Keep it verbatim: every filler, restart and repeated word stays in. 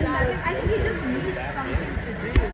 nothing. I think he just needs something to do.